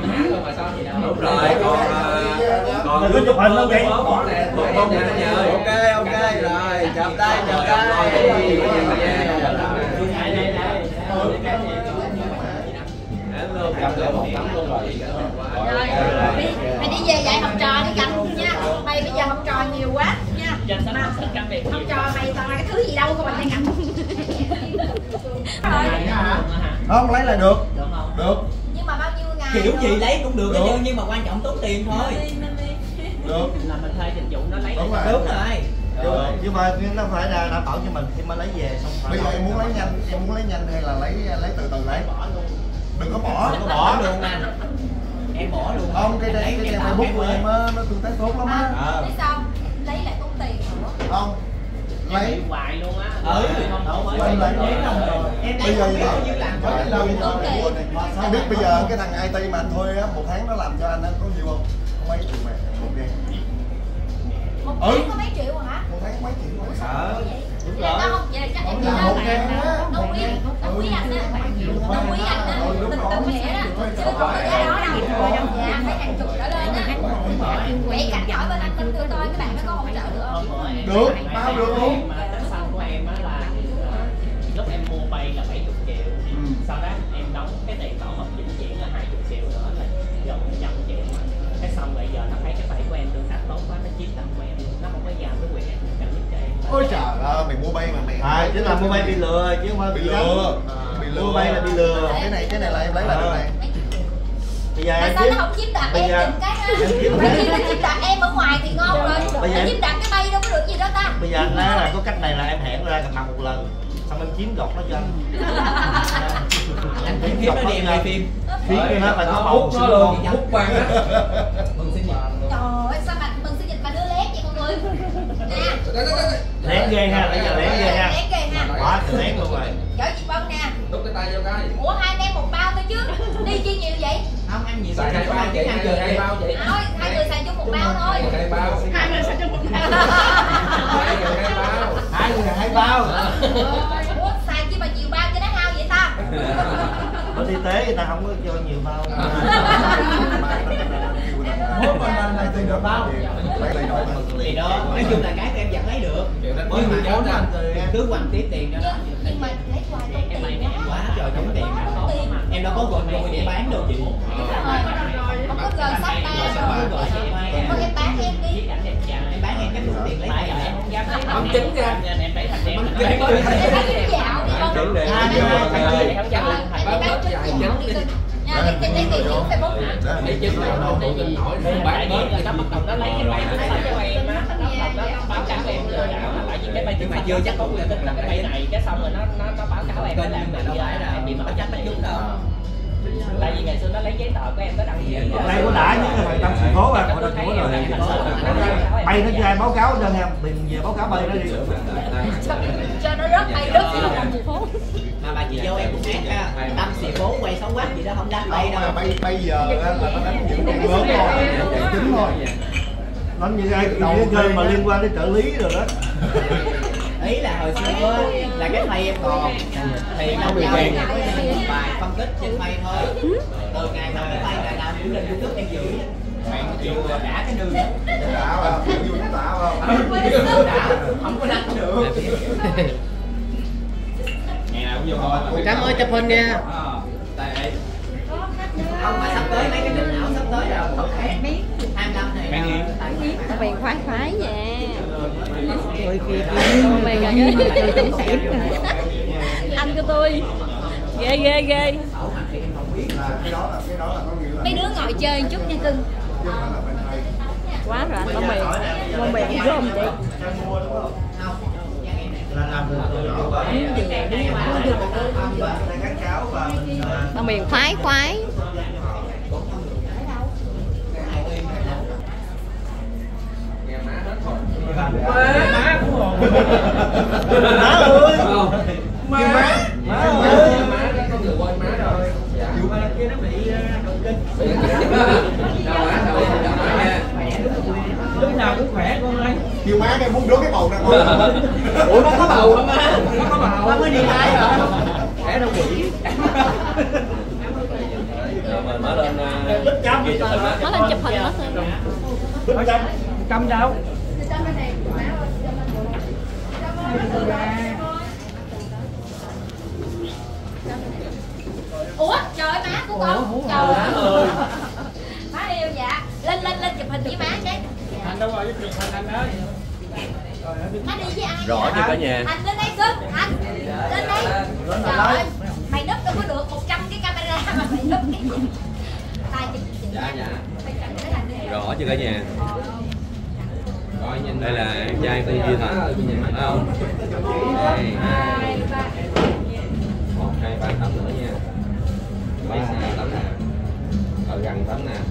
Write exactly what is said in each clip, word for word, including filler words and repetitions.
Đúng rồi, còn còn mình có chụp hình không vậy? Ok ok rồi, chụp tay chụp tay. Rồi, mày đi về dạy học trò đi Cảnh nha. Mày bây giờ học trò nhiều quá nha. Mà học trò mày toàn là cái thứ gì đâu không mày Cảnh. Không lấy là được. Được. Nhưng mà bao nhiêu ngày? Kiểu gì lấy cũng được, được. Nhưng mà quan trọng tốn tiền thôi. Được. Là mình thuê dịch vụ nó lấy. Đúng rồi. Đúng rồi. Rồi. Nhưng mà nó phải là đảm bảo cho mình khi mà lấy về xong. Bây giờ em muốn lấy nhanh, em muốn lấy nhanh hay là lấy lấy từ từ lấy? Đừng có bỏ. Đừng có bỏ luôn anh. Em bỏ luôn. Không, cái đây cái trang Facebook của em á nó tương tác tốt lắm á. Biết sao? Lấy lại tốn tiền nữa. Không. Lấy hoài luôn á. Ừ. Em lấy em bây giờ bao nhiêu lần có cái lâu không biết bây giờ cái thằng i tê mà anh thuê á một tháng nó làm cho anh có nhiêu không? Không mấy triệu mà một đêm. Một tháng có mấy triệu hả? Một tháng mấy triệu mà sợ. Đúng rồi. Nó không vậy chắc em chỉ nói là đồng quý, đồng quý anh á, đồng quý anh á, tình tình mẹ đó, chứ không có giá đó đâu. Dạ phải hàng chục trở lên á. Vậy Cảnh hỏi bên anh bên tôi coi các bạn nó có hỗ trợ được không? Được, bao được luôn. Mà test xăng của em á là lúc em mua bay là bảy mươi triệu, sau đó em đóng cái tiền bảo mật vĩnh viễn là hai mươi triệu nữa là gần một trăm triệu. Cái xong bây giờ nó thấy cái tay của em tương tác tốt quá, nó chiếm tặng của em, nó không có giao cái quyền em cần giúp cho em. Ôi trời ơi, mày mua bay mà mày. À, chứ là mua bay bị lừa chứ không phải bị lừa. Bị lừa. Mua bay là bị lừa. Cái này cái này là em lấy là được này. Bây giờ Mà em sao chiếm. nó không chiếm đoạt Bây em giờ chừng cái đó. Khi nó chiếm đoạt em ở ngoài thì ngon rồi. Bây giờ Nó chiếm đoạt cái bay đâu có được gì đó ta. Bây giờ anh nói là có cách này là em hẹn ra gặp mặt một lần, xong em chiếm gọt nó cho anh. Anh phim phim nó đi em quay phim. Phim cho nó phải có hút màu nó luôn, hút quăng á. Mừng sinh nhật. Trời ơi sao mà mừng sinh nhật mà đưa lét vậy mọi người. Nè. Lén ghê ha, bây giờ lén ghê ha. Lén ghê ha. Quá trời lén luôn rồi. Chở chị Vân nè. Đút cái tay vô cái. Ủa hai anh em một bao thôi chứ. Đi chi nhiều vậy? Không ăn nhiều. Xài hai bao chị, hai bao chị. Thôi hai người xài chung một bao thôi. Hai bao. Hai người xài chung một bao. Hai người hai bao. Hai người hai bao. Ủa xài chi mà nhiều bao cho nó hao vậy ta? Bên y tế người ta không có cho nhiều bao. Mỗi bên anh này tiền được bao. Thì đó, nói chung là cái của em vẫn lấy được. Mới mà muốn anh em cứ quăng tiếp tiền cho nó. Nhưng mà lấy hoài tốn Em tiền em quá trời tốn tiền mà. Em đâu có gọi nuôi để bán đâu chị. Không có gờ sách ba đâu. Thôi em bán em đi. Em bán em chắc đủ tiền lấy tiền em không dám lấy. Không chính ra nên em lấy thành em. Em bán trứng dạo đi con. À, đi rồi, Em bán trứng dạo đi cưng. Nha, lấy tiền lấy tiền xuống Facebook hả? Lấy trứng nào đâu tôi tin nổi bán bớt nó bắt đầu nó lấy cái bay nó xài cho em á, nó bắt đầu nó báo cáo em lừa đảo là tại vì cái bay Nhưng mà chưa chắc có quyền tức là cái bay này cái xong rồi nó nó nó báo cáo em là mà đâu phải là em bị mất chắc nó đúng đâu. tại vì ngày xưa nó lấy giấy tờ của em nó đăng ký Đây có đã chứ thằng tâm sự phố à, hội đồng phố rồi. Bay nó cho ai báo cáo cho em, tìm về báo cáo bay nó đi. Cho nó rớt bay rớt xuống phố. Mà bà chị dâu em cũng ác ha, tâm xì phố quay xấu quá gì đó không đánh bay đâu. Bây bây giờ là nó đánh những con lớn thôi, chạy chính thôi. Đánh như ai những cái mà liên quan đến trợ lý rồi đó. Ý là hồi xưa á, là cái thầy em còn thì nó giao em một bài phân tích trên thầy thôi. Từ ngày mà cái thầy ngày nào cũng lên YouTube em gửi bạn chịu đã cái đường Đã không? Chịu chúng ta không? không có đánh được. Ngày nào cũng vô coi. cảm ơn chụp hình nha. Không mà sắp tới mấy cái đỉnh ảo sắp tới rồi không khác hai mươi lăm này Tao bị khoái khoái nha. Người kia Mày gà anh của tôi ghê ghê ghê. Mấy đứa ngồi chơi một chút nha cưng. Quá rồi anh, bông bì bông bì cũng gom chị. Bông bì khoái khoái. Má Má ơi. má má má ơi má có người quên má rồi. Dù mà kia nó bị động kinh. Đâu má đâu đâu má nha. Đứa nào cũng khỏe con ơi. Kêu má cái muốn rớt cái bầu ra con. Ủa nó có bầu hả má? Nó có bầu. nó mới đi lái rồi. Khỏe đâu quỷ. Rồi mình mở lên kia chụp hình á. Nó lên chụp hình nó thôi. Cầm đâu? Ủa trời ơi má của con. Trời ơi. Má yêu dạ. Lên lên lên chụp hình với má cái. Anh đâu rồi, chụp hình anh ơi. Má đi với ai? Rõ chưa cả nhà? Anh lên đây cưng, anh lên đây. Trời ơi, mày núp đâu có được một trăm cái camera mà mày núp cái gì? Tay chị chị. Dạ dạ. Mày cầm cái hành đi. Rõ chưa cả nhà? Đây là em trai của Duy Thành, phải không? Đây. Hai, ba. Một, hai, ba tấm nữa nha. Mấy xe tấm nè. Ở gần tấm nè.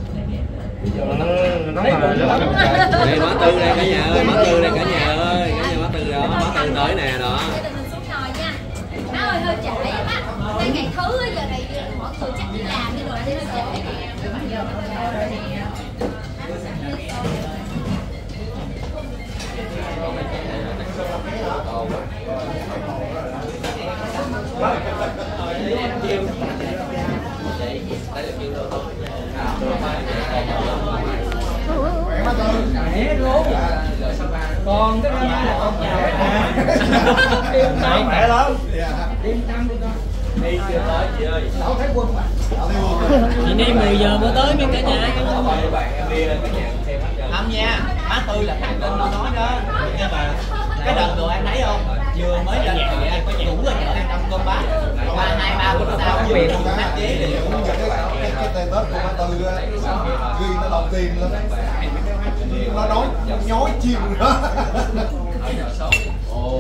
Đây má Tư đây cả nhà ơi, má Tư đây cả nhà ơi, cả nhà má Tư đó, má Tư tới nè đó. Mình xuống nồi nha. Má ơi hơi trễ á má. Đây ngày thứ giờ này mọi người chắc đi làm đi rồi đi hơi trễ. Còn cái này là con chào Khỏe lắm. Đi chưa tới chị ơi. chị đi mười giờ mới tới cái cả nhà. Em đi lên cả nhà xem hết trơn. Không nha, má Tư là thằng tên nó nói đó. Nhưng mà cái đợt rồi anh thấy không? Vừa mới lên thì anh có đủ rồi ăn năm cơm bát. Ba hai ba bữa sau vừa hát chế thì cái cái tên Tết của má Tư á, ghi nó đầu tiên lên nó nói nhói chim đó. Ồ.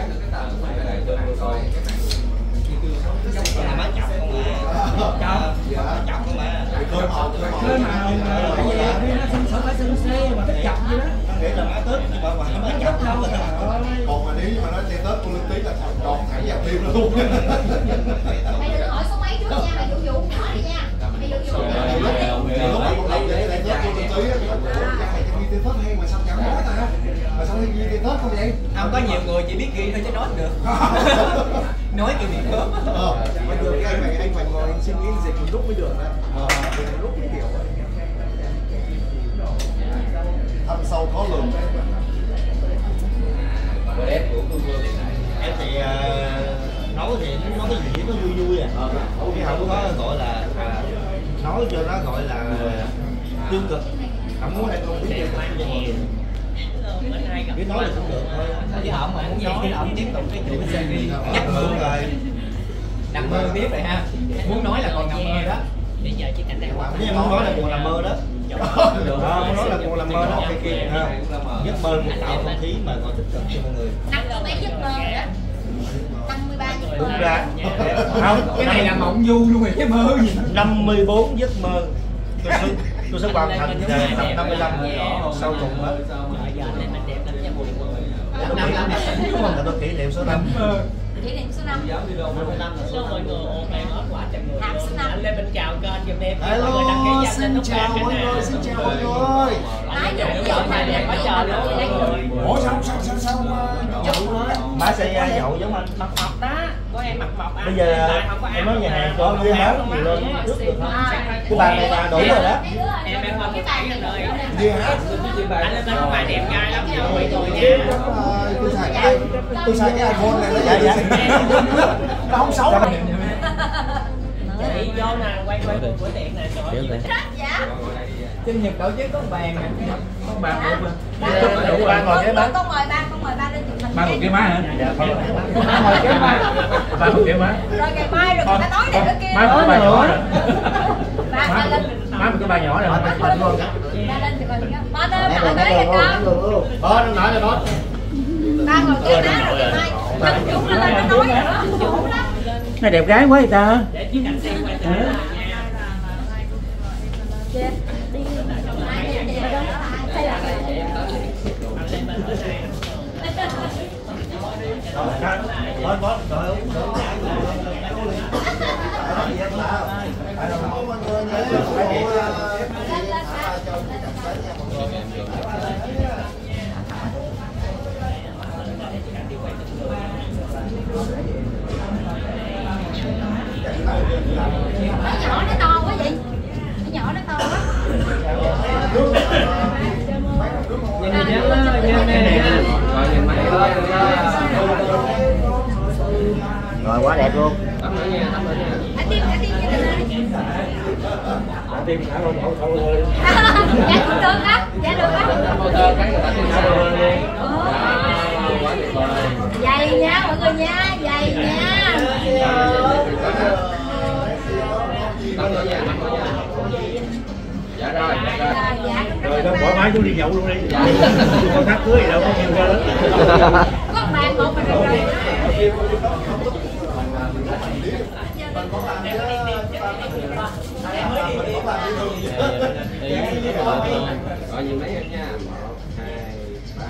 Má chọc không mà. Chọc. Chọc không mà. Cơm hộp, cơm hộp. Cơm hộp mà. Nó xin sợ phải xin xê mà thích chọc vậy đó. Nó nghĩ là má Tết nhưng mà mà má chọc đâu rồi. Còn mà nếu như mà nói tên Tết của Linh Tí là tròn thẳng vào tim nó luôn. Mày đừng hỏi số mấy trước nha, mày dụ dụ nhỏ đi nha. Mày dụ dụ. Lúc mà còn đầu vậy tên Tết của Linh Tí á, mày cho ghi tên Tết hay mà sao chẳng nói ta? Mà sao ghi tên Tết không vậy? không có nhiều người chỉ biết ghi thôi chứ nói được. Nói kiểu bị khớp. Ờ, bây giờ cái anh phải anh phải ngồi suy nghĩ dịch một lúc mới được đó. Ờ, dịch một lúc mới hiểu. Thăm sau có lường. Bờ đét của Phương Phương. Em thì uh, nói thì nói cái gì nó vui vui à. Chứ không có gọi là à, nói cho nó gọi là tiêu cực. Không muốn anh không biết cho mọi người. Biết nói là cũng được thôi. Chứ không mà muốn nói thì ông tiếp tục cái chuyện xe đi nhắc Đúng mưa rồi. nằm mơ tiếp rồi ha. Muốn nói là còn nằm mơ đó. Bây giờ chỉ cảnh đây hoặc Nếu em muốn nói là mùa làm mơ đó. À, muốn nói là mùa làm mơ đó. Cái kia ha. Giấc mơ một tạo không khí mà còn tích cực cho mọi người. Năm mươi mấy giấc mơ rồi đó. Năm mươi ba giấc mơ. Đúng ra. Không, Cái này là mộng du luôn rồi chứ mơ gì. năm mươi bốn giấc mơ. Tôi sẽ, tôi sẽ hoàn thành năm năm mươi lăm sau cùng đó. giờ này mình đẹp lên nha mùi Năm năm Là tôi kỷ niệm số năm. Kỷ niệm số năm. số mọi người ôm em hết quả trời người Hàm số năm. anh lên bên chào kênh giùm em Hello, mọi người đăng ký danh lên xin nút chào bạc mọi nè. người, xin chào mọi người. Nói dụ Dụ dụ mà mà đẹp quá trời luôn. Ủa sao sao sao sao nhậu đó? Má sẽ nhậu giống anh. Mập mập đó có em mập mập ăn Bây giờ không có em nói nhà hàng có dưa hấu gì lên trước được không? Cái bàn này là đủ rồi đó. em em không cái phải bàn rồi Dưa hấu. anh lên đó ngoài đẹp trai lắm nha mọi người Chứ nha. tôi xài cái tôi xài cái iPhone này nó Dạ, dạ. nó không xấu. Chị vô nè quay quay bữa bữa tiệc nè trời ơi Dạ. sinh nhật tổ chức có bàn nè. Có bàn đủ Ba đủ ba ngồi cái má. con mời ba, con mời ba lên chụp hình. Ba ngồi cái má hả? Dạ không. Ba ngồi cái má. Ba ngồi cái má. Rồi ngày mai rồi người ta nói này nói kia. Má có ba nhỏ rồi. Ba ba lên. Má một cái ba nhỏ rồi. Ba lên chụp hình. Ba lên nói nói kìa con. Đó nó nói là đó. Ba ngồi kế má rồi ngày mai. Thằng Dũng nó lên nó nói rồi đó. Dũng lắm. Này đẹp gái quá vậy ta. để chiếc cảnh xem quay lại nha. Chị đi mai đi đi đó. Hay là Bớt bớt trời ơi. Mọi người nhé. lên lên Nó nhỏ nó to quá vậy. Nó nhỏ nó to quá. đẹp luôn. Tắm nữa nha, tắm nữa nha. Thả tim, thả tim cho anh ơi. Thả tim thả không không không ơi. Dạ cũng được á, dạ được á. Motor cái người ta tim sao luôn. Quá tuyệt vời. Dày nha mọi người nha, dày nha. Tắm nữa nha, tắm nữa nha. Dạ rồi, dạ rồi. Dạ, Rồi đó bỏ máy xuống đi nhậu luôn đi. Con thắt cưới gì đâu có nhiều ra lắm. có bàn một mà rồi. Rồi nhìn mấy em nha. Một, hai, ba.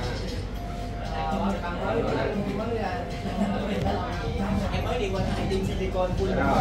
Em mới đi qua hai team silicon full